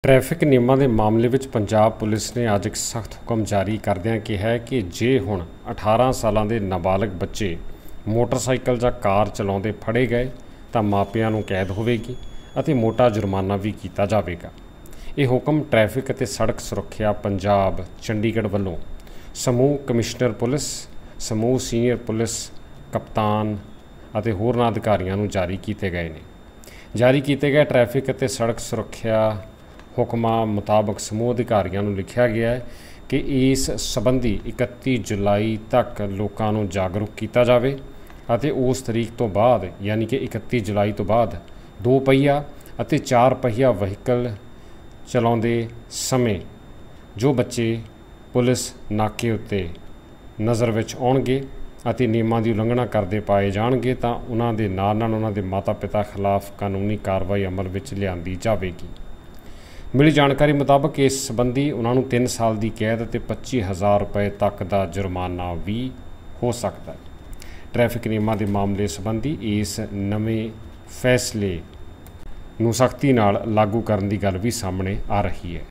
Traffic नियमां दे मामले विच Punjab police ने अज एक सख्त हुक्म जारी करदिआं कहा है कि जे हुण 18 सालां दे नाबालग बच्चे मोटरसाइकिल जां कार चलाउंदे फड़े गए तां मापिआं नूं कैद होवेगी अते मोटा जुर्माना भी कीता जावेगा। ਇਹ ਹੁਕਮ ट्रैफिक ਅਤੇ सड़क सुरक्षा पंजाब चंडीगढ़ ਵੱਲੋਂ समूह कमिश्नर पुलिस समूह सीनियर पुलिस कप्तान ਅਤੇ ਹੋਰਨਾਂ ਅਧਿਕਾਰੀਆਂ ਨੂੰ ਜਾਰੀ ਕੀਤੇ ਗਏ ਨੇ। ਜਾਰੀ ਕੀਤੇ ਗਏ ट्रैफिक ਅਤੇ सड़क सुरक्षा ਹੁਕਮਾਂ ਮੁਤਾਬਕ ਸਮੂਹ ਅਧਿਕਾਰੀਆਂ ਨੂੰ ਲਿਖਿਆ ਗਿਆ ਹੈ ਕਿ ਇਸ ਸੰਬੰਧੀ 31 ਜੁਲਾਈ ਤੱਕ ਲੋਕਾਂ ਨੂੰ ਜਾਗਰੂਕ ਕੀਤਾ ਜਾਵੇ ਅਤੇ ਉਸ ਤਰੀਕ ਤੋਂ ਬਾਅਦ ਯਾਨੀ ਕਿ 31 ਜੁਲਾਈ ਤੋਂ ਬਾਅਦ 2 ਪਹੀਆ ਅਤੇ 4 ਪਹੀਆ ਵਹੀਕਲ ਚਲਾਉਂਦੇ ਸਮੇਂ ਜੋ ਬੱਚੇ ਪੁਲਿਸ ਨਾਕੇ ਉੱਤੇ ਨਜ਼ਰ ਵਿੱਚ ਆਉਣਗੇ ਅਤੇ ਨਿਯਮਾਂ ਦੀ ਉਲੰਘਣਾ ਕਰਦੇ ਪਾਏ ਜਾਣਗੇ ਤਾਂ ਉਹਨਾਂ ਦੇ ਨਾਲ ਨਾਲ ਉਹਨਾਂ ਦੇ ਮਾਤਾ ਪਿਤਾ ਖਿਲਾਫ ਕਾਨੂੰਨੀ ਕਾਰਵਾਈ ਅਮਲ ਵਿੱਚ ਲਿਆਂਦੀ ਜਾਵੇਗੀ। मिली जानकारी मुताबक इस संबंधी उन्होंने 3 साल की कैद और 25,000 रुपए तक का जुर्माना भी हो सकता है। ट्रैफिक नियमों के मामले संबंधी इस नवे फैसले नूं सख्ती नाल लागू करने की गल भी सामने आ रही है।